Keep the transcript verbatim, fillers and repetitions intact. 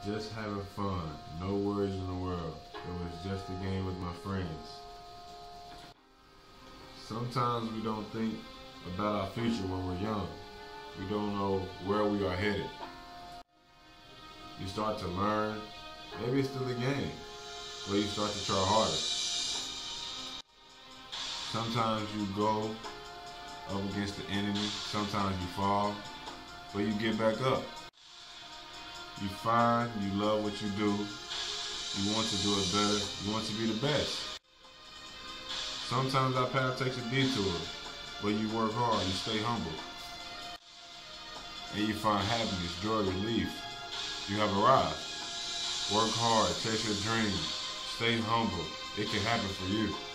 Just having fun, no worries in the world. It was just a game with my friends. Sometimes we don't think about our future when we're young. We don't know where we are headed. You start to learn, maybe it's still a game, but you start to try harder. Sometimes you go up against the enemy, sometimes you fall, but you get back up. You find you love what you do, you want to do it better, you want to be the best. Sometimes our path takes a detour, but you work hard, you stay humble. And you find happiness, joy, relief. You have arrived. Work hard, chase your dreams, stay humble. It can happen for you.